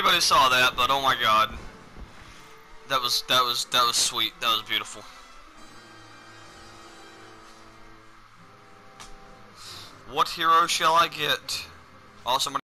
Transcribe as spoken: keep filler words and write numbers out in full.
everybody saw that, but oh my god. That was, that was, that was sweet. That was beautiful. What hero shall I get? Also,